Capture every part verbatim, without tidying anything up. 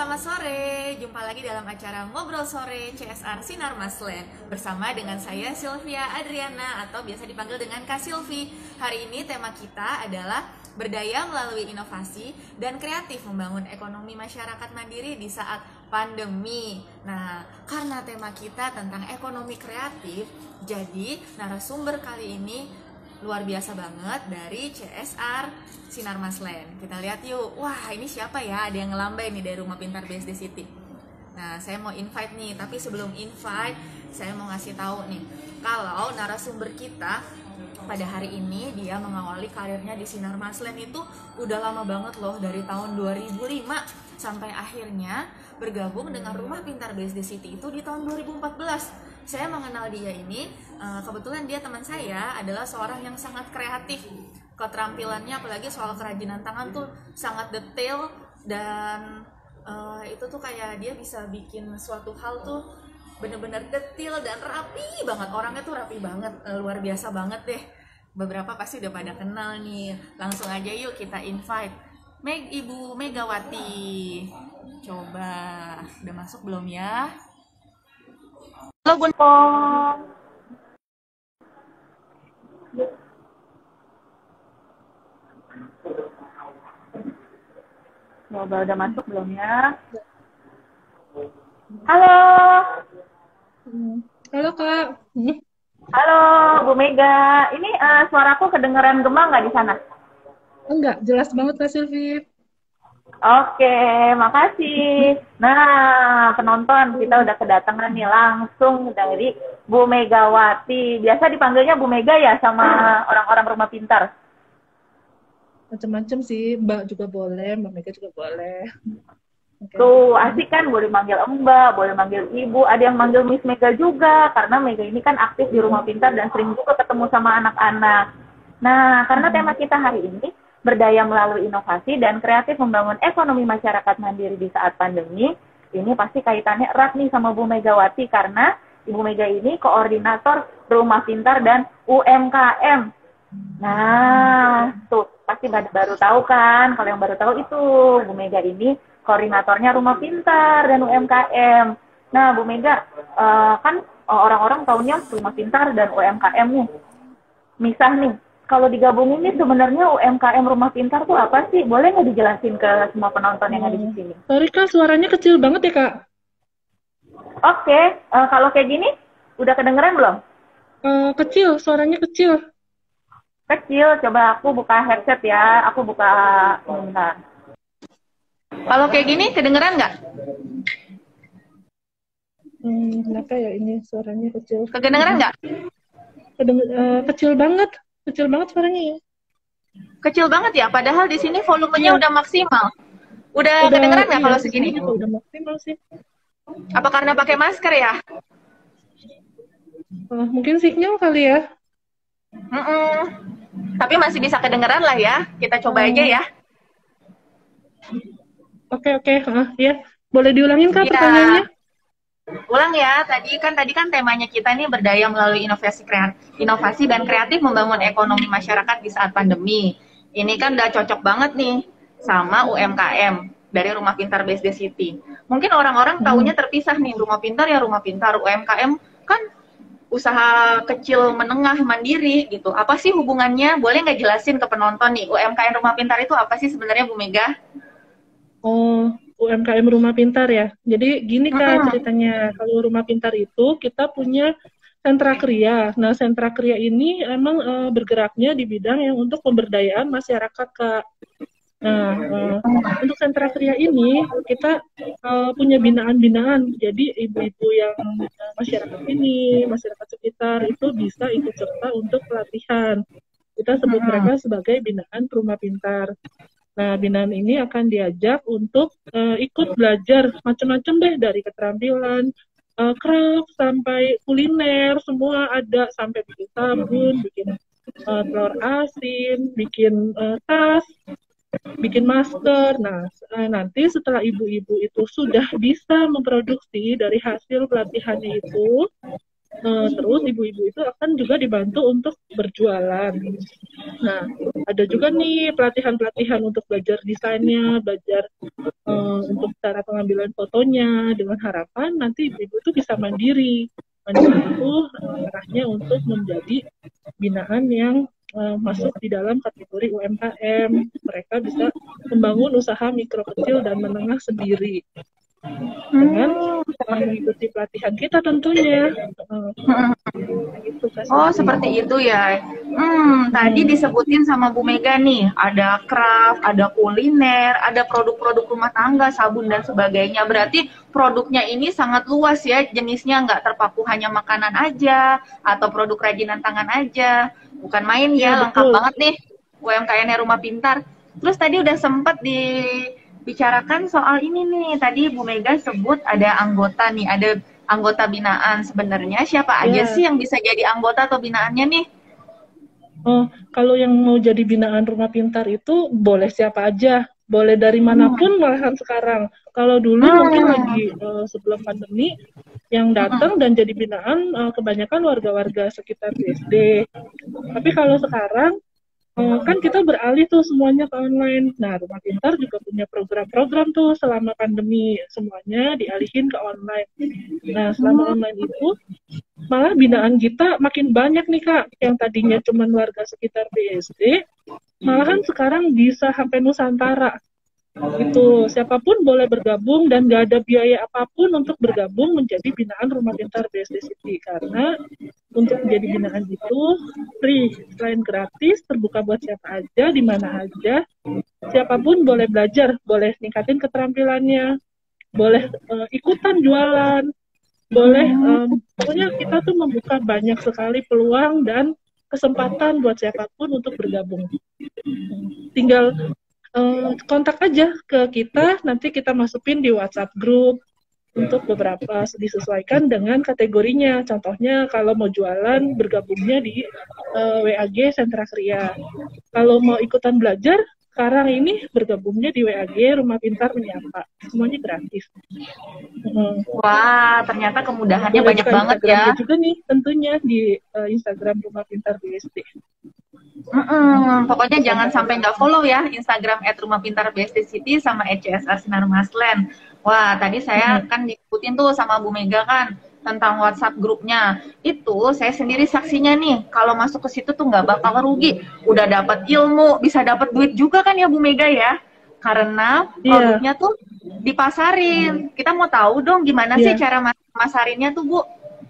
selamat sore. Jumpa lagi dalam acara Ngobrol Sore C S R Sinar Maslen bersama dengan saya Sylvia Adriana atau biasa dipanggil dengan Kak Silvi. Hari ini tema kita adalah berdaya melalui inovasi dan kreatif membangun ekonomi masyarakat mandiri di saat pandemi. Nah, karena tema kita tentang ekonomi kreatif, jadi narasumber kali ini luar biasa banget dari C S R Sinar Maslen. Kita lihat yuk. Wah, ini siapa ya? Ada yang ngelambai nih dari Rumah Pintar B S D City. Nah, saya mau invite nih, tapi sebelum invite, saya mau ngasih tahu nih, kalau narasumber kita pada hari ini dia mengawali karirnya di Sinar Maslen itu udah lama banget loh, dari tahun dua ribu lima sampai akhirnya bergabung dengan Rumah Pintar B S D City itu di tahun dua ribu empat belas. Saya mengenal dia ini, kebetulan dia teman saya adalah seorang yang sangat kreatif. Keterampilannya apalagi soal kerajinan tangan tuh sangat detail dan uh, itu tuh kayak dia bisa bikin suatu hal tuh bener-bener detail dan rapi banget. Orangnya tuh rapi banget, uh, luar biasa banget deh. Beberapa pasti udah pada kenal nih. Langsung aja yuk kita invite Meg, Ibu Megawati. Coba, udah masuk belum ya? Halo Bun. Coba udah masuk belum ya? Halo. Halo Kak. Halo Bu Mega. Ini uh, suaraku kedengeran gema nggak di sana? Enggak, jelas banget Kak Silvi. Oke, makasih. Nah, penonton kita udah kedatangan nih langsung dari Bu Megawati. Biasa dipanggilnya Bu Mega ya sama orang-orang Rumah Pintar? Macam-macam sih, Mbak juga boleh, Mbak Mega juga boleh. Okay. Tuh, asik kan, boleh manggil Mbak, boleh manggil Ibu, ada yang manggil Miss Mega juga, karena Mega ini kan aktif di Rumah Pintar dan sering juga ketemu sama anak-anak. Nah, karena tema kita hari ini, berdaya melalui inovasi dan kreatif membangun ekonomi masyarakat mandiri di saat pandemi, ini pasti kaitannya erat nih sama Bu Megawati, karena Ibu Mega ini koordinator Rumah Pintar dan U M K M. Nah, tuh, pasti baru tahu kan, kalau yang baru tahu itu, Bu Mega ini koordinatornya Rumah Pintar dan U M K M. Nah, Bu Mega, uh, kan orang-orang taunya Rumah Pintar dan U M K M nih. Misah nih, kalau digabungin nih sebenarnya U M K M Rumah Pintar tuh apa sih? Boleh nggak dijelasin ke semua penonton yang ada di sini? Sorry Kak, suaranya kecil banget ya Kak? Oke, uh, kalau kayak gini, udah kedengeran belum? Uh, kecil, suaranya kecil. Kecil, coba aku buka headset ya, aku buka, bentar. Kalau kayak gini, kedengeran nggak? Hmm, kenapa ya ini suaranya kecil? Kedengeran nggak? Kedeng uh, kecil banget, kecil banget suaranya ya. Kecil banget ya, padahal di sini volumenya ya. udah maksimal. Udah, udah kedengeran nggak iya, kalau segini? Itu udah maksimal sih. Apa karena pakai masker ya? Uh, mungkin sinyal kali ya. Mm-mm. Tapi masih bisa kedengeran lah ya. Kita coba aja ya. Oke oke, uh, ya. Boleh diulangin Kak ya. Pertanyaannya? Ulang ya. Tadi kan tadi kan temanya kita nih berdaya melalui inovasi kreatif, inovasi dan kreatif membangun ekonomi masyarakat di saat pandemi. Ini kan udah cocok banget nih sama U M K M dari Rumah Pintar B S D City. Mungkin orang-orang hmm. taunya terpisah nih, Rumah Pintar ya Rumah Pintar, U M K M kan usaha kecil menengah mandiri gitu. Apa sih hubungannya? Boleh nggak jelasin ke penonton nih, U M K M Rumah Pintar itu apa sih sebenarnya Bu Mega? Oh, U M K M Rumah Pintar ya. Jadi gini Kak mm-hmm. ceritanya, kalau Rumah Pintar itu kita punya sentra kriya. Nah, sentra kriya ini emang uh, bergeraknya di bidang yang untuk pemberdayaan masyarakat Kak. Nah, uh, untuk sentra kriya ini kita uh, punya binaan-binaan. Jadi ibu-ibu yang uh, masyarakat ini, masyarakat sekitar itu bisa ikut serta untuk pelatihan. Kita sebut mereka sebagai binaan Rumah Pintar. Nah, binaan ini akan diajak untuk uh, ikut belajar macam-macam deh, dari keterampilan uh, craft sampai kuliner, semua ada, sampai bikin sabun, bikin uh, telur asin, bikin uh, tas, bikin masker. Nah, nanti setelah ibu-ibu itu sudah bisa memproduksi dari hasil pelatihannya itu, Uh, terus ibu-ibu itu akan juga dibantu untuk berjualan. Nah, ada juga nih pelatihan-pelatihan untuk belajar desainnya, belajar uh, untuk cara pengambilan fotonya, dengan harapan nanti ibu-ibu itu bisa mandiri. Mandiri itu uh, arahnya untuk menjadi binaan yang uh, masuk di dalam kategori U M K M. Mereka bisa membangun usaha mikro kecil dan menengah sendiri dengan mengikuti pelatihan kita tentunya. Uh, gitu, oh, seperti itu ya. Hmm, tadi disebutin sama Bu Mega nih, ada craft, ada kuliner, ada produk-produk rumah tangga, sabun dan sebagainya. Berarti produknya ini sangat luas ya, jenisnya nggak terpaku hanya makanan aja atau produk kerajinan tangan aja. Bukan main ya, ya lengkap betul. Banget nih U M K M Rumah Pintar. Terus tadi udah sempat di bicarakan soal ini nih, tadi Bu Mega sebut ada anggota nih, ada anggota binaan. Sebenarnya siapa aja yeah. sih yang bisa jadi anggota atau binaannya nih? Oh, kalau yang mau jadi binaan Rumah Pintar itu boleh siapa aja, boleh dari manapun hmm. malahan sekarang. Kalau dulu hmm. mungkin lagi uh, sebelum pandemi, yang datang hmm. dan jadi binaan uh, kebanyakan warga-warga sekitar B S D. Tapi kalau sekarang Uh, kan kita beralih tuh semuanya ke online. Nah, Rumah Pintar juga punya program-program tuh selama pandemi, semuanya dialihin ke online. Nah, selama online itu malah binaan kita makin banyak nih Kak, yang tadinya cuma warga sekitar B S D, malahan sekarang bisa sampai Nusantara. Itu siapapun boleh bergabung dan nggak ada biaya apapun untuk bergabung menjadi binaan Rumah Pintar B S D City, karena untuk menjadi binaan itu free, selain gratis, terbuka buat siapa aja, di mana aja. Siapapun boleh belajar, boleh ningkatin keterampilannya, boleh uh, ikutan jualan, boleh, um, pokoknya kita tuh membuka banyak sekali peluang dan kesempatan buat siapapun untuk bergabung. Tinggal uh, kontak aja ke kita, nanti kita masukin di WhatsApp group untuk beberapa disesuaikan dengan kategorinya. Contohnya kalau mau jualan, bergabungnya di uh, W A G Sentra Kria. Kalau mau ikutan belajar, sekarang ini bergabungnya di W A G Rumah Pintar Menyapa. Semuanya gratis. Hmm. Wah, ternyata kemudahannya banyak banget ya. Juga nih tentunya di uh, Instagram Rumah Pintar B S D. Mm-mm. Pokoknya jangan sampai nggak follow ya Instagram et rumah pintar B S D City sama et C S R Sinar Maslen. Wah, tadi saya mm-hmm. kan diikutin tuh sama Bu Mega kan tentang WhatsApp grupnya. Itu saya sendiri saksinya nih, kalau masuk ke situ tuh nggak bakal rugi. Udah dapat ilmu, bisa dapat duit juga kan ya Bu Mega ya? Karena produknya yeah. tuh dipasarin. Kita mau tahu dong gimana yeah. sih cara mas- masarinnya tuh Bu?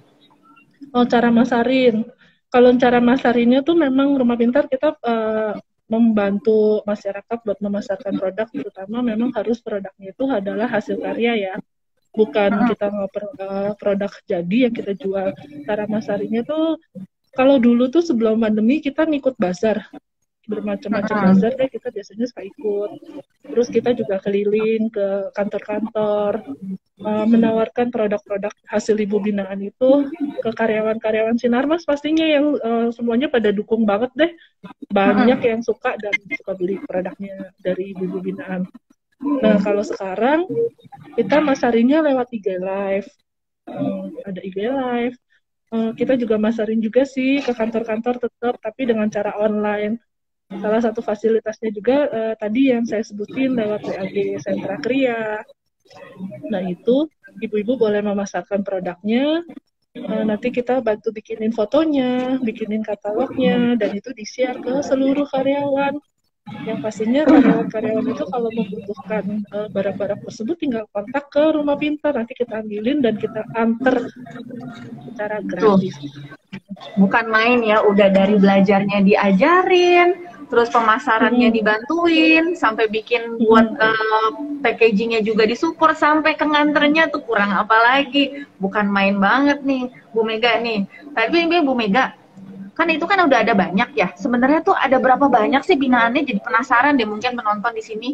Oh, cara masarin. Kalau cara masarinnya tuh memang Rumah Pintar kita uh, membantu masyarakat buat memasarkan produk, terutama memang harus produknya itu adalah hasil karya ya, bukan kita ngoper uh, produk jadi yang kita jual. Cara masarinnya tuh kalau dulu tuh sebelum pandemi kita ngikut bazar, bermacam-macam bazar deh kita biasanya suka ikut. Terus kita juga keliling ke kantor-kantor, uh, menawarkan produk-produk hasil ibu binaan itu ke karyawan-karyawan Sinarmas pastinya yang uh, semuanya pada dukung banget deh. Banyak yang suka dan suka beli produknya dari ibu binaan. Nah, kalau sekarang kita masarinnya lewat I G Live. Um, ada I G Live. Uh, kita juga masarin juga sih ke kantor-kantor tetap, tapi dengan cara online. Salah satu fasilitasnya juga uh, tadi yang saya sebutin lewat W A G Sentra Kria. Nah, itu ibu-ibu boleh memasarkan produknya. Uh, nanti kita bantu bikinin fotonya, bikinin katalognya, dan itu di-share ke seluruh karyawan. Yang pastinya karyawan-karyawan itu kalau membutuhkan uh, barang-barang tersebut tinggal kontak ke Rumah Pintar, nanti kita ambilin dan kita anter secara gratis. Tuh. Bukan main ya, udah dari belajarnya diajarin, terus pemasarannya hmm. dibantuin, sampai bikin buat uh, packagingnya juga disupport, sampai ke nganternya tuh kurang apa lagi. Bukan main banget nih Bu Mega nih. Tapi Bu Mega, kan itu kan udah ada banyak ya. Sebenarnya tuh ada berapa banyak sih binaannya? Jadi penasaran deh mungkin menonton di sini.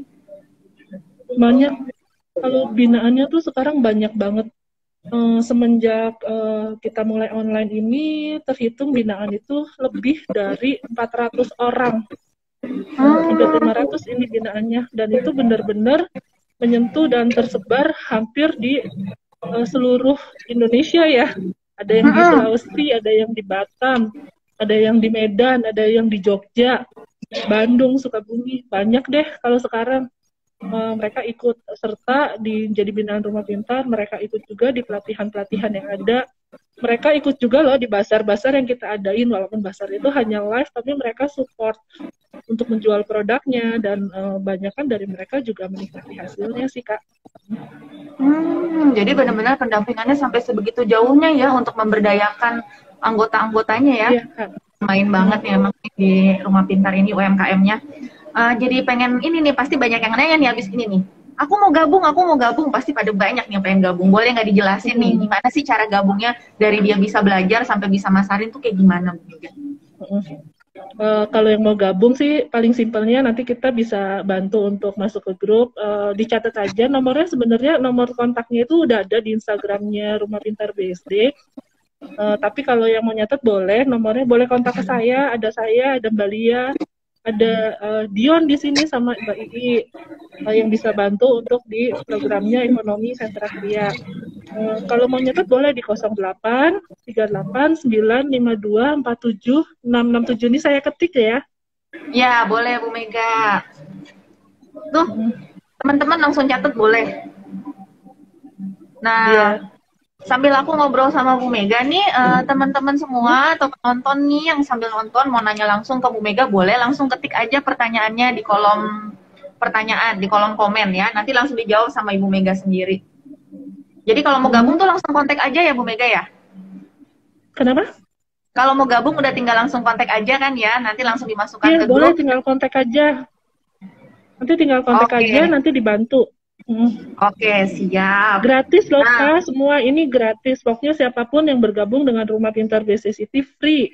Banyak. Kalau binaannya tuh sekarang banyak banget. Uh, semenjak uh, kita mulai online ini, terhitung binaan itu lebih dari empat ratus orang. Hampir lima ratus ini binaannya. Dan itu benar-benar menyentuh dan tersebar hampir di uh, seluruh Indonesia ya. Ada yang di Sulawesi, ada yang di Batam, ada yang di Medan, ada yang di Jogja, Bandung, Sukabumi, banyak deh kalau sekarang. Uh, mereka ikut serta di jadi binaan rumah pintar, mereka ikut juga di pelatihan-pelatihan yang ada, mereka ikut juga loh di basar-basar yang kita adain, walaupun basar itu hanya live, tapi mereka support untuk menjual produknya, dan uh, banyak kan dari mereka juga menikmati hasilnya sih Kak. Hmm, jadi benar-benar pendampingannya sampai sebegitu jauhnya ya untuk memberdayakan anggota-anggotanya ya. Iya, Kak. Main banget ya emang di rumah pintar ini U M K M-nya. Uh, jadi pengen ini nih, pasti banyak yang nanya nih habis ini nih. Aku mau gabung, aku mau gabung, pasti pada banyak nih yang pengen gabung. Boleh nggak dijelasin hmm. nih, gimana sih cara gabungnya dari dia bisa belajar sampai bisa masarin tuh kayak gimana? Uh, kalau yang mau gabung sih paling simpelnya nanti kita bisa bantu untuk masuk ke grup. Uh, dicatat aja nomornya, sebenarnya nomor kontaknya itu udah ada di Instagramnya Rumah Pintar B S D. Uh, tapi kalau yang mau nyatet boleh, nomornya boleh kontak ke saya, ada saya, ada Mbak Lia, ada uh, Dion di sini sama Mbak Ii uh, yang bisa bantu untuk di programnya Ekonomi Sentra Kria. Uh, kalau mau nyatet boleh di nol delapan tiga delapan sembilan lima dua empat tujuh enam enam tujuh, ini saya ketik ya. Ya, boleh Bu Mega. Tuh, hmm. teman-teman langsung catat boleh. Nah, ya. Sambil aku ngobrol sama Bu Mega nih, uh, teman-teman semua atau penonton nih yang sambil nonton mau nanya langsung ke Bu Mega, boleh langsung ketik aja pertanyaannya di kolom pertanyaan, di kolom komen ya. Nanti langsung dijawab sama Ibu Mega sendiri. Jadi kalau mau gabung tuh langsung kontak aja ya Bu Mega ya? Kenapa? Kalau mau gabung udah tinggal langsung kontak aja kan ya, nanti langsung dimasukkan ya, ke boleh, grup. Tinggal kontak aja. Nanti tinggal kontak okay. aja, nanti dibantu. Hmm. Oke, siap. Gratis loh nah. Kak, semua ini gratis. Pokoknya siapapun yang bergabung dengan Rumah Pintar B S D City free.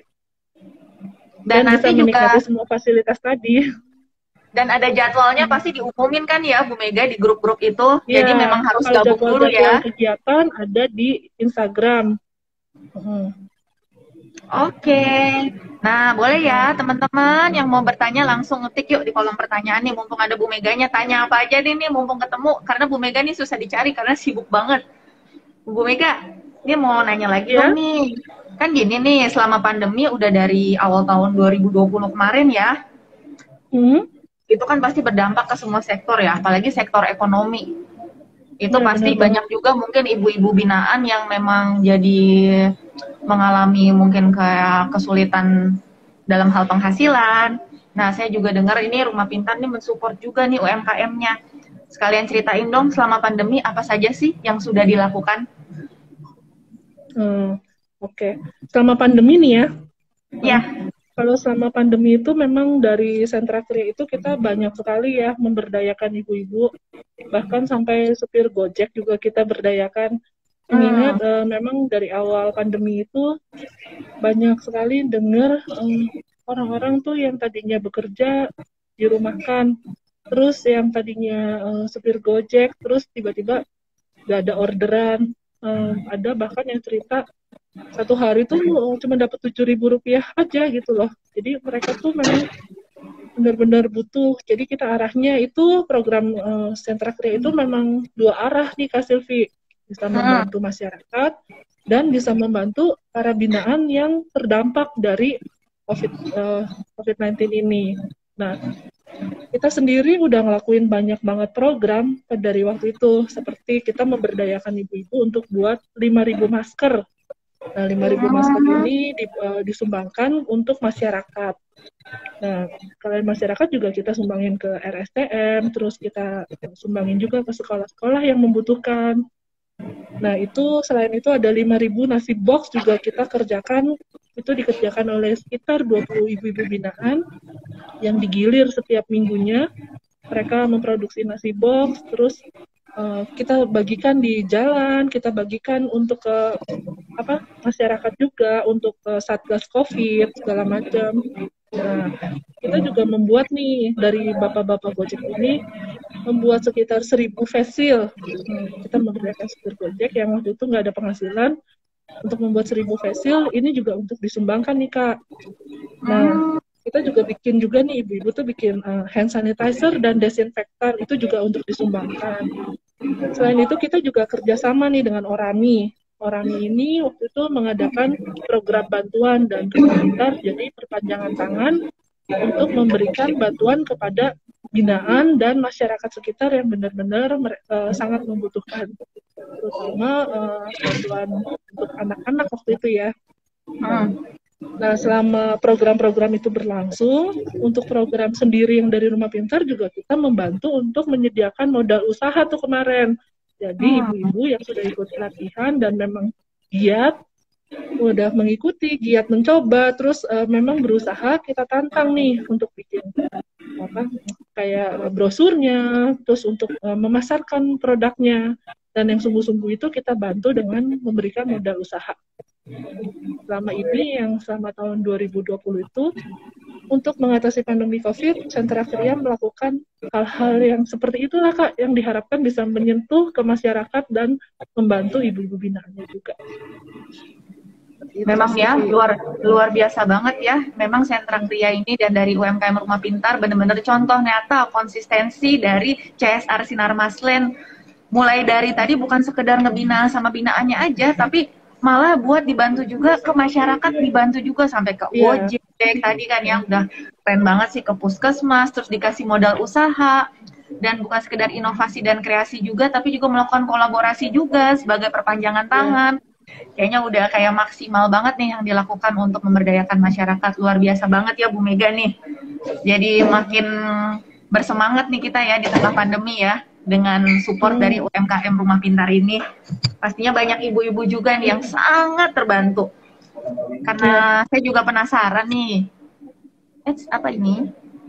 Dan, Dan nanti bisa menikmati juga semua fasilitas tadi. Dan ada jadwalnya pasti diumumin kan ya Bu Mega di grup-grup itu. Ya, jadi memang harus gabung jadwal, dulu ya. Kegiatan ada di Instagram. Hmm. Oke. Nah, boleh ya teman-teman yang mau bertanya langsung ngetik yuk di kolom pertanyaan nih. Mumpung ada Bu Meganya, tanya apa aja nih nih mumpung ketemu. Karena Bu Mega nih susah dicari karena sibuk banget. Bu Mega, ini mau nanya lagi ya? dong nih. Kan gini nih, selama pandemi udah dari awal tahun dua ribu dua puluh kemarin ya. Hmm. Itu kan pasti berdampak ke semua sektor ya, apalagi sektor ekonomi. Itu ya, pasti benar, banyak juga mungkin ibu-ibu binaan yang memang jadi mengalami mungkin kayak kesulitan dalam hal penghasilan. Nah, saya juga dengar ini Rumah Pintar nih mensupport juga nih U M K M-nya. Sekalian ceritain dong selama pandemi apa saja sih yang sudah dilakukan? Hmm, Oke, okay. Selama pandemi nih ya? Ya. Kalau selama pandemi itu memang dari Sentra Kria itu kita banyak sekali ya memberdayakan ibu-ibu, bahkan sampai supir Gojek juga kita berdayakan. Mengingat hmm. uh, memang dari awal pandemi itu banyak sekali dengar um, orang-orang tuh yang tadinya bekerja dirumahkan, terus yang tadinya uh, supir Gojek, terus tiba-tiba gak ada orderan. Um, ada bahkan yang cerita satu hari tuh cuma dapat tujuh ribu rupiah aja gitu loh. Jadi mereka tuh memang benar-benar butuh. Jadi kita arahnya itu program uh, Sentra Kria itu memang dua arah nih Kak Silvi. Bisa membantu masyarakat dan bisa membantu para binaan yang terdampak dari COVID, uh, covid sembilan belas ini. Nah, kita sendiri udah ngelakuin banyak banget program dari waktu itu. Seperti kita memberdayakan ibu-ibu untuk buat lima ribu masker. Nah, lima ribu masker ini di, uh, disumbangkan untuk masyarakat. Nah, kalian masyarakat juga kita sumbangin ke R S T M, terus kita sumbangin juga ke sekolah-sekolah yang membutuhkan. Nah, itu selain itu ada lima ribu nasi box juga kita kerjakan. Itu dikerjakan oleh sekitar dua puluh ibu-ibu binaan yang digilir setiap minggunya. Mereka memproduksi nasi box, terus Uh, kita bagikan di jalan, kita bagikan untuk ke apa masyarakat juga, untuk ke Satgas Covid segala macam. Nah, kita juga membuat nih dari bapak-bapak Gojek ini membuat sekitar seribu face shield. Hmm, kita memberikan supir Gojek yang waktu itu nggak ada penghasilan untuk membuat seribu face shield. Ini juga untuk disumbangkan nih Kak. Nah, kita juga bikin juga nih ibu-ibu tuh bikin uh, hand sanitizer dan desinfektan, itu juga untuk disumbangkan. Selain itu kita juga kerjasama nih dengan Orami. Orami ini waktu itu mengadakan program bantuan dan Rumah Pintar jadi perpanjangan tangan untuk memberikan bantuan kepada binaan dan masyarakat sekitar yang benar-benar uh, sangat membutuhkan, terutama uh, bantuan untuk anak-anak waktu itu ya. Hmm. Nah, selama program-program itu berlangsung, untuk program sendiri yang dari Rumah Pintar juga kita membantu untuk menyediakan modal usaha tuh kemarin. Jadi ibu-ibu yang sudah ikut pelatihan dan memang giat, udah mengikuti, giat mencoba, terus uh, memang berusaha, kita tantang nih untuk bikin apa kayak brosurnya, terus untuk uh, memasarkan produknya, dan yang sungguh-sungguh itu kita bantu dengan memberikan modal usaha. Selama ini yang selama tahun dua ribu dua puluh itu untuk mengatasi pandemi COVID, Sentra Kria melakukan hal-hal yang seperti itulah Kak, yang diharapkan bisa menyentuh ke masyarakat dan membantu ibu-ibu binaannya juga. Memang ya, luar luar biasa banget ya. Memang Sentra Kria ini dan dari U M K M Rumah Pintar benar-benar contoh nyata konsistensi dari C S R Sinar Maslen. Mulai dari tadi bukan sekedar ngebina sama binaannya aja, tapi malah buat dibantu juga ke masyarakat, dibantu juga sampai ke yeah. Ojek tadi kan yang udah keren banget sih, ke puskesmas, terus dikasih modal usaha, dan bukan sekedar inovasi dan kreasi juga, tapi juga melakukan kolaborasi juga sebagai perpanjangan tangan. Yeah. Kayaknya udah kayak maksimal banget nih yang dilakukan untuk memberdayakan masyarakat. Luar biasa banget ya Bu Mega nih. Jadi makin bersemangat nih kita ya di tengah pandemi ya, dengan support dari U M K M Rumah Pintar ini. Pastinya banyak ibu-ibu juga nih yang sangat terbantu. Karena saya juga penasaran nih. Eh, apa ini?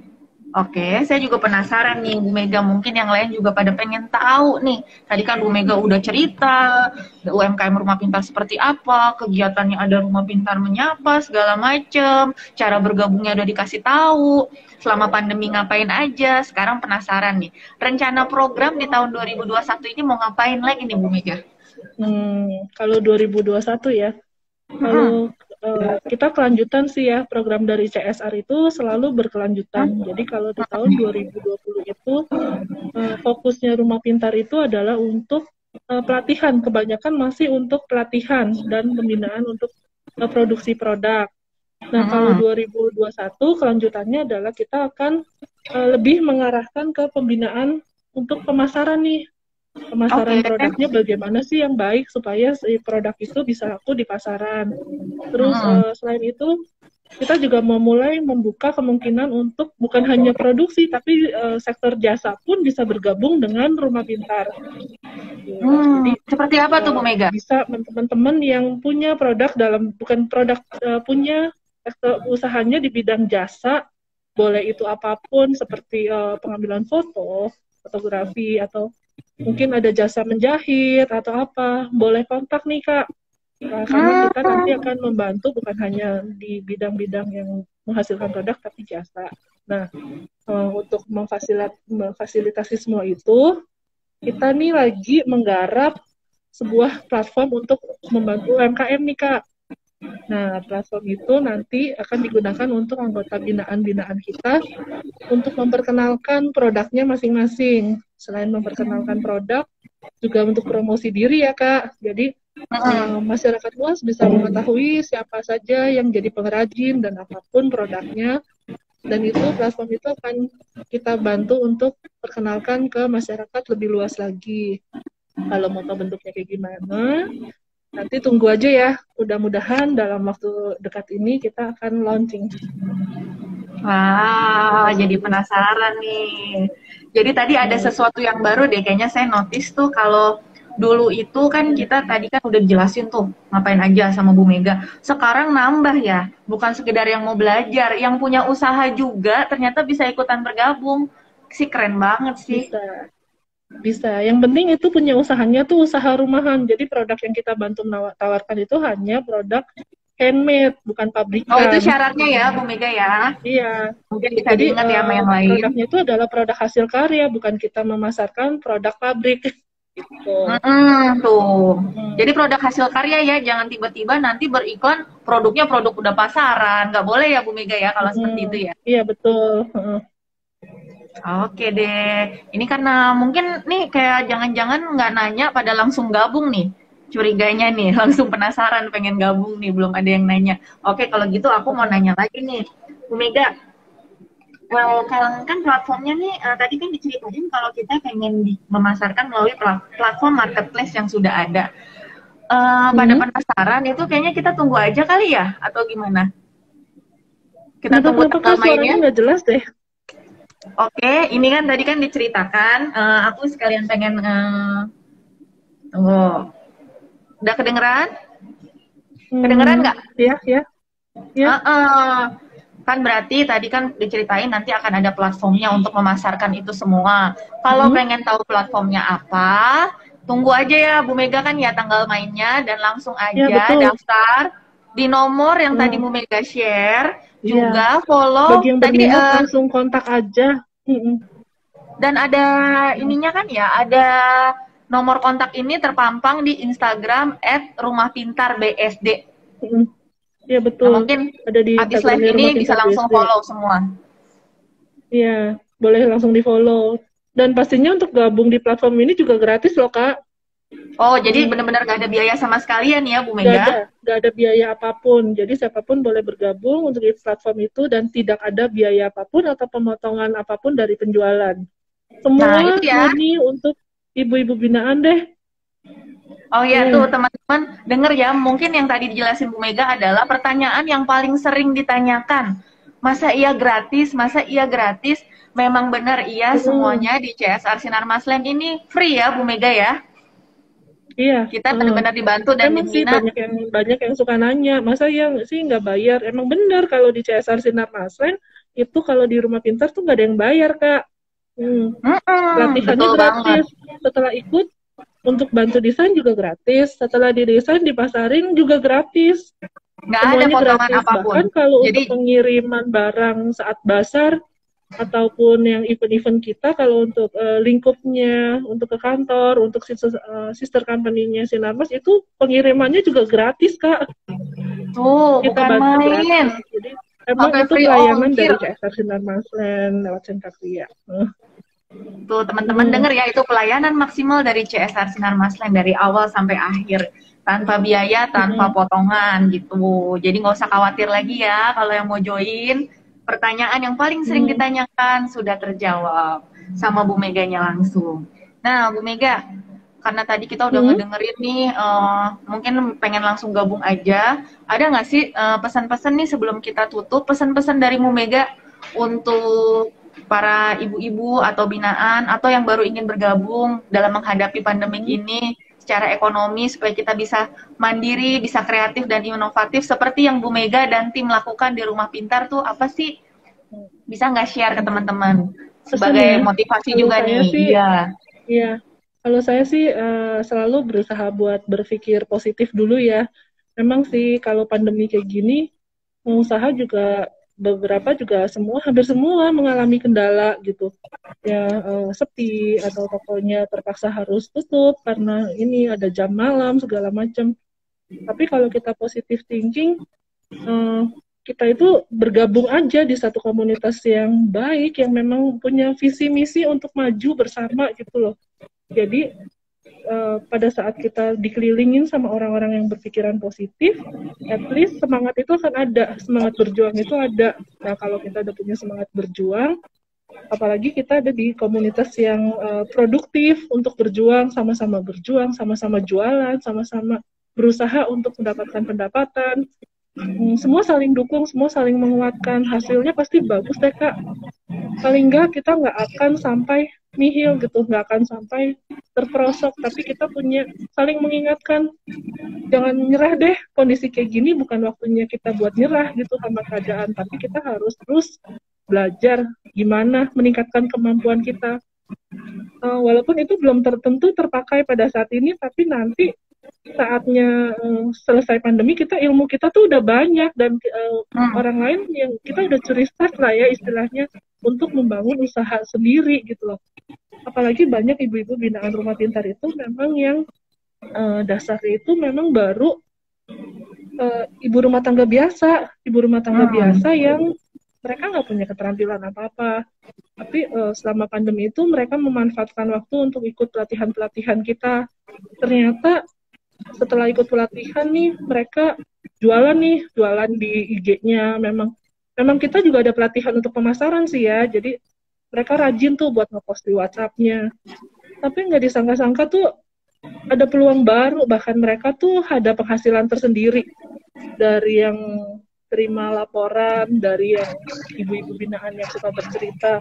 Oke, saya juga penasaran nih Bu Mega. Mungkin yang lain juga pada pengen tahu nih. Tadi kan Bu Mega udah cerita U M K M Rumah Pintar seperti apa, kegiatannya ada Rumah Pintar menyapa, segala macem. Cara bergabungnya udah dikasih tahu. Selama pandemi ngapain aja. Sekarang penasaran nih. Rencana program di tahun dua ribu dua puluh satu ini mau ngapain lagi nih Bu Mega? Hmm, kalau dua ribu dua puluh satu ya, kalau uh, kita kelanjutan sih ya, program dari C S R itu selalu berkelanjutan. Jadi kalau di tahun dua ribu dua puluh itu uh, fokusnya Rumah Pintar itu adalah untuk uh, pelatihan, kebanyakan masih untuk pelatihan dan pembinaan untuk uh, produksi produk. Nah kalau dua ribu dua puluh satu kelanjutannya adalah kita akan uh, lebih mengarahkan ke pembinaan untuk pemasaran nih. Pemasaran okay. Produknya bagaimana sih yang baik supaya si produk itu bisa laku di pasaran. Terus hmm. uh, selain itu kita juga mau mulai membuka kemungkinan untuk bukan hanya produksi tapi uh, sektor jasa pun bisa bergabung dengan Rumah Pintar. Hmm. Jadi seperti apa tuh Bu Mega? Bisa teman-teman yang punya produk dalam bukan produk uh, punya sektor usahanya di bidang jasa, boleh itu apapun seperti uh, pengambilan foto, fotografi atau mungkin ada jasa menjahit atau apa, boleh kontak nih Kak. Nah, karena kita nanti akan membantu bukan hanya di bidang-bidang yang menghasilkan produk tapi jasa. Nah, uh, untuk memfasilit memfasilitasi semua itu, kita nih lagi menggarap sebuah platform untuk membantu U M K M nih Kak. Nah, platform itu nanti akan digunakan untuk anggota binaan-binaan kita untuk memperkenalkan produknya masing-masing. Selain memperkenalkan produk, juga untuk promosi diri ya Kak. Jadi uh, masyarakat luas bisa mengetahui siapa saja yang jadi pengrajin dan apapun produknya. Dan itu platform itu akan kita bantu untuk perkenalkan ke masyarakat lebih luas lagi. Kalau mau tahu bentuknya kayak gimana, nanti tunggu aja ya. Mudah-mudahan dalam waktu dekat ini kita akan launching. Wah, jadi penasaran nih. Jadi tadi ada sesuatu yang baru deh. Kayaknya saya notice tuh kalau dulu itu kan kita tadi kan udah jelasin tuh ngapain aja sama Bu Mega. Sekarang nambah ya. Bukan sekedar yang mau belajar. Yang punya usaha juga ternyata bisa ikutan bergabung. Sih keren banget sih. Bisa. Bisa. Yang penting itu punya usahanya tuh usaha rumahan. Jadi produk yang kita bantu tawarkan itu hanya produk handmade, bukan pabrikan. Oh, itu syaratnya ya Bu Mega ya? Iya. Mungkin bisa Jadi, diingat ya sama yang uh, lain. Produknya itu adalah produk hasil karya, bukan kita memasarkan produk pabrik. Gitu. Mm-hmm, tuh. Hmm. Jadi produk hasil karya ya, jangan tiba-tiba nanti beriklan produknya produk udah pasaran. Nggak boleh ya Bu Mega ya kalau hmm. seperti itu ya? Iya, betul. Hmm. Oke deh, ini karena mungkin nih kayak jangan-jangan nggak nanya pada langsung gabung nih. curiganya nih, langsung penasaran pengen gabung nih, belum ada yang nanya. Oke, kalau gitu aku mau nanya lagi nih, Bu Mega. Well, kalau kan platformnya nih, uh, tadi kan diceritain kalau kita pengen di, memasarkan melalui platform marketplace yang sudah ada. Uh, hmm. Pada penasaran itu kayaknya kita tunggu aja kali ya, atau gimana? Kita kenapa, tunggu tanggal mainnya. Nggak jelas deh. Oke, ini kan tadi kan diceritakan. Uh, aku sekalian pengen uh, tunggu. Udah kedengeran? Hmm. Kedengeran nggak? Iya, iya. Ya. Uh -uh. Kan berarti tadi kan diceritain nanti akan ada platformnya untuk memasarkan itu semua. Kalau hmm. pengen tahu platformnya apa, tunggu aja ya Bu Mega kan ya tanggal mainnya dan langsung aja ya, daftar di nomor yang hmm. tadi Bu Mega share, ya. Juga follow. Bagi yang tadi uh, langsung kontak aja. Hmm. Dan ada ininya kan ya, ada nomor kontak ini terpampang di Instagram at rumah pintar b s d. Hmm. Iya betul. Nah, mungkin ada di habis live ini bisa langsung B S D. Follow semua. Iya, boleh langsung di follow. Dan pastinya untuk gabung di platform ini juga gratis loh Kak. Oh, jadi benar-benar gak ada biaya sama sekalian ya Bu Mega? Gak ada, gak ada biaya apapun. Jadi siapapun boleh bergabung untuk di platform itu dan tidak ada biaya apapun atau pemotongan apapun dari penjualan. Semua nah, itu ya. Murni untuk ibu-ibu binaan deh. Oh iya hmm. tuh teman-teman denger ya, mungkin yang tadi dijelasin Bu Mega adalah pertanyaan yang paling sering ditanyakan. Masa iya gratis? Masa iya gratis? Memang benar iya hmm. semuanya di C S R Sinar Maslen ini free ya Bu Mega ya? Iya. Kita benar-benar dibantu dan emang dibina. Sih banyak yang banyak yang suka nanya, masa yang sih nggak bayar? Emang benar kalau di C S R Sinar Maslen itu kalau di Rumah Pintar tuh nggak ada yang bayar Kak. Hmm. Hmm, Latihannya gratis. Banget. Setelah ikut untuk bantu desain juga gratis. Setelah didesain dipasarin juga gratis. Nggak ada potongan gratis. Apapun. Bahkan kalau Jadi... untuk pengiriman barang saat basar ataupun yang event-event kita, kalau untuk uh, lingkupnya, untuk ke kantor, untuk sister, uh, sister company-nya Sinarmas itu pengirimannya juga gratis Kak. Tuh, kita bukan bantu main. Gratis. Jadi emang Sampai itu pelayanan dari C S R Sinar Maslen lewat Sentra Kria. Tuh teman-teman hmm. denger ya, itu pelayanan maksimal dari C S R Sinar Maslen dari awal sampai akhir tanpa biaya, tanpa hmm. potongan gitu. Jadi nggak usah khawatir lagi ya kalau yang mau join. Pertanyaan yang paling sering hmm. ditanyakan sudah terjawab sama Bu Meganya langsung. Nah Bu Mega, karena tadi kita udah hmm. ngedengerin nih, uh, mungkin pengen langsung gabung aja. Ada nggak sih uh, pesan-pesan nih sebelum kita tutup, pesan-pesan dari Bu Mega untuk para ibu-ibu atau binaan atau yang baru ingin bergabung dalam menghadapi pandemi ini secara ekonomi supaya kita bisa mandiri, bisa kreatif dan inovatif seperti yang Bu Mega dan tim lakukan di Rumah Pintar tuh apa sih? Bisa nggak share ke teman-teman sebagai ya, motivasi juga nih? Iya. Iya. Kalau saya sih uh, selalu berusaha buat berpikir positif dulu ya. Memang sih kalau pandemi kayak gini, pengusaha juga beberapa juga semua hampir semua mengalami kendala gitu ya, uh, sepi atau tokonya terpaksa harus tutup karena ini ada jam malam segala macam. Tapi kalau kita positive thinking, uh, kita itu bergabung aja di satu komunitas yang baik yang memang punya visi misi untuk maju bersama gitu loh. Jadi Uh, pada saat kita dikelilingin sama orang-orang yang berpikiran positif, at least semangat itu akan ada, semangat berjuang itu ada. Nah kalau kita udah punya semangat berjuang, apalagi kita ada di komunitas yang uh, produktif untuk berjuang, sama-sama berjuang, sama-sama jualan, sama-sama berusaha untuk mendapatkan pendapatan, hmm, semua saling dukung, semua saling menguatkan, hasilnya pasti bagus deh Kak. Paling enggak kita nggak akan sampai nihil gitu, nggak akan sampai terperosok, tapi kita punya saling mengingatkan, jangan nyerah deh, kondisi kayak gini bukan waktunya kita buat nyerah gitu sama keadaan, tapi kita harus terus belajar gimana meningkatkan kemampuan kita. Uh, walaupun itu belum tertentu terpakai pada saat ini, tapi nanti saatnya uh, selesai pandemi kita ilmu kita tuh udah banyak dan uh, hmm. orang lain yang kita udah curi start lah ya istilahnya untuk membangun usaha sendiri gitu loh. Apalagi banyak ibu-ibu binaan Rumah Pintar itu memang yang uh, dasarnya itu memang baru uh, ibu rumah tangga biasa, ibu rumah tangga hmm. biasa yang mereka nggak punya keterampilan apa-apa. Tapi uh, selama pandemi itu mereka memanfaatkan waktu untuk ikut pelatihan-pelatihan kita. Ternyata setelah ikut pelatihan nih mereka jualan nih, jualan di I G-nya. Memang memang kita juga ada pelatihan untuk pemasaran sih ya. Jadi mereka rajin tuh buat ngepost di WhatsApp-nya. Tapi nggak disangka-sangka tuh ada peluang baru, bahkan mereka tuh ada penghasilan tersendiri dari yang terima laporan, dari yang ibu-ibu binaan yang suka bercerita.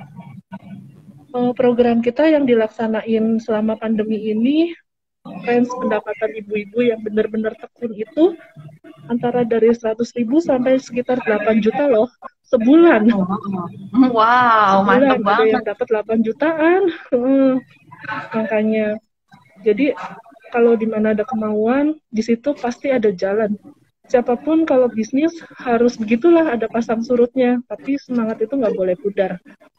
Program kita yang dilaksanain selama pandemi ini, range pendapatan ibu-ibu yang benar-benar tekun itu antara dari seratus ribu sampai sekitar delapan juta loh sebulan. Wow, mantap banget. Ada yang dapat delapan jutaan. Hmm, makanya. Jadi kalau di mana ada kemauan, di situ pasti ada jalan. Siapapun kalau bisnis harus begitulah, ada pasang surutnya. Tapi semangat itu nggak boleh pudar.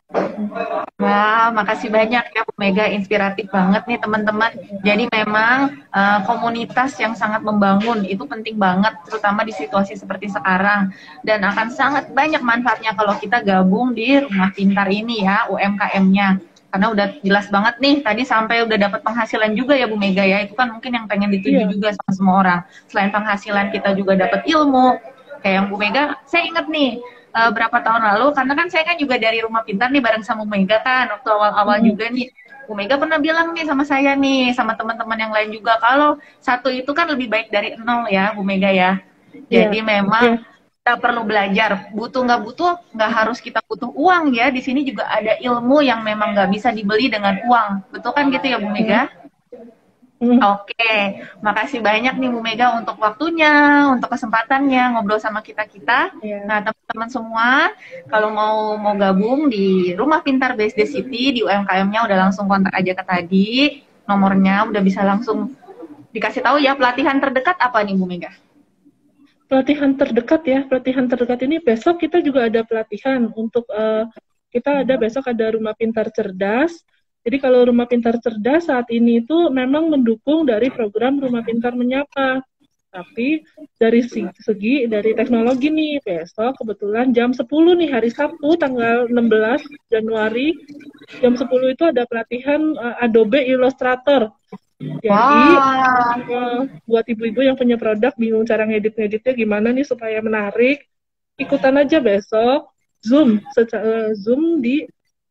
Wah, makasih banyak ya Bu Mega, inspiratif banget nih teman-teman. Jadi memang uh, komunitas yang sangat membangun itu penting banget, terutama di situasi seperti sekarang. Dan akan sangat banyak manfaatnya kalau kita gabung di Rumah Pintar ini ya, U M K M-nya. Karena udah jelas banget nih, tadi sampai udah dapat penghasilan juga ya Bu Mega ya. Itu kan mungkin yang pengen dituju yeah. juga sama semua orang. Selain penghasilan kita juga dapat ilmu. Kayak yang Bu Mega, saya inget nih, Uh, berapa tahun lalu, karena kan saya kan juga dari Rumah Pintar nih bareng sama Bu Mega kan, waktu awal-awal hmm. juga nih, Bu Mega pernah bilang nih sama saya nih, sama teman-teman yang lain juga, kalau satu itu kan lebih baik dari nol ya Bu Mega ya. Jadi yeah. memang yeah. kita perlu belajar, butuh nggak butuh, nggak harus kita butuh uang ya, di sini juga ada ilmu yang memang nggak bisa dibeli dengan uang, betul kan gitu ya Bu Mega? Hmm. Hmm. Oke, makasih banyak nih Bu Mega untuk waktunya, untuk kesempatannya ngobrol sama kita-kita. Yeah. Nah, teman-teman semua, kalau mau mau gabung di Rumah Pintar B S D City, di U M K M-nya udah langsung kontak aja ke tadi. Nomornya udah bisa langsung dikasih tahu ya. Pelatihan terdekat apa nih Bu Mega? Pelatihan terdekat ya, pelatihan terdekat ini besok kita juga ada pelatihan untuk, uh, kita ada besok ada Rumah Pintar Cerdas. Jadi kalau Rumah Pintar Cerdas saat ini itu memang mendukung dari program Rumah Pintar Menyapa. Tapi dari segi dari teknologi nih, besok kebetulan jam sepuluh nih, hari Sabtu tanggal enam belas Januari, jam sepuluh itu ada pelatihan uh, Adobe Illustrator. Jadi wow. uh, buat ibu-ibu yang punya produk bingung cara ngedit-ngeditnya gimana nih supaya menarik, ikutan aja besok Zoom, secara, uh, Zoom di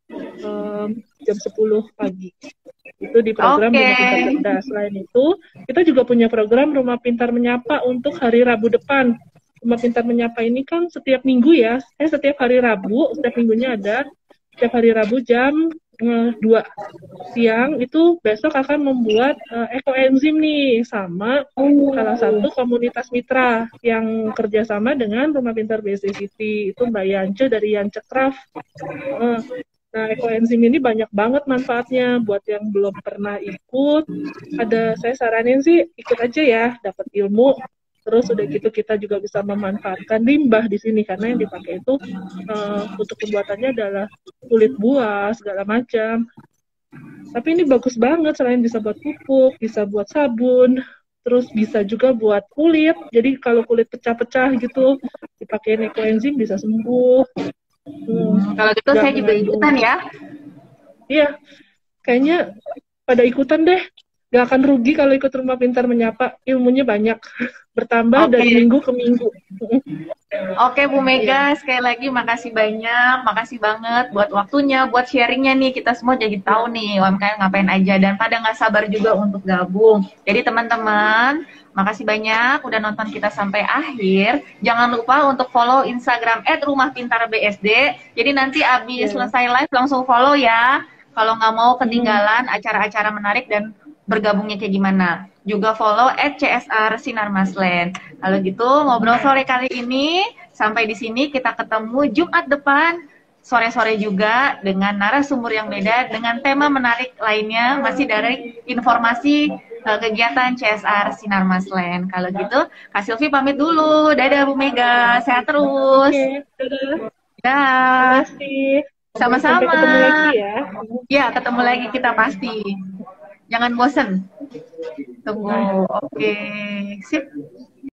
Um, jam sepuluh pagi itu di program okay. Rumah Pintar Cerdas. Selain itu kita juga punya program Rumah Pintar Menyapa untuk hari Rabu depan. Rumah Pintar Menyapa ini kan setiap minggu ya, eh setiap hari Rabu, setiap minggunya ada, setiap hari Rabu jam uh, dua siang itu besok akan membuat uh, ekoenzim nih sama oh. salah satu komunitas mitra yang kerjasama dengan Rumah Pintar B S D City, itu Mbak Yance dari Yance Craft. Uh, Nah, ekoenzim ini banyak banget manfaatnya buat yang belum pernah ikut. Ada, saya saranin sih ikut aja ya, dapat ilmu. Terus udah gitu kita juga bisa memanfaatkan limbah di sini karena yang dipakai itu uh, untuk pembuatannya adalah kulit buah segala macam. Tapi ini bagus banget, selain bisa buat pupuk, bisa buat sabun, terus bisa juga buat kulit. Jadi kalau kulit pecah-pecah gitu, dipakai ekoenzim bisa sembuh. Hmm, kalau gitu saya juga ikutan ya. Iya, kayaknya pada ikutan deh. Gak akan rugi kalau ikut Rumah Pintar Menyapa. Ilmunya banyak, bertambah okay. dari minggu ke minggu. Oke Bu Mega, sekali lagi makasih banyak, makasih banget buat waktunya, buat sharingnya nih. Kita semua jadi tahu nih U M K M ngapain aja dan pada nggak sabar juga untuk gabung. Jadi teman-teman, makasih banyak udah nonton kita sampai akhir. Jangan lupa untuk follow Instagram et rumah pintar b s d. Jadi nanti abis yeah. selesai live langsung follow ya. Kalau nggak mau ketinggalan acara-acara menarik dan bergabungnya kayak gimana. Juga follow at C S R Sinar Maslen. Kalau gitu ngobrol sore kali ini sampai di sini, kita ketemu Jumat depan sore-sore juga dengan narasumber yang beda dengan tema menarik lainnya, masih dari informasi uh, kegiatan C S R Sinar Maslen. Kalau gitu Kak Silvi pamit dulu. Dadah Bu Mega, sehat terus. Oke, dadah. Dah. Terima kasih. Sama-sama. Sampai ketemu lagi ya. Ya, ketemu lagi kita pasti. Jangan bosen. Tunggu. Oke. Sip.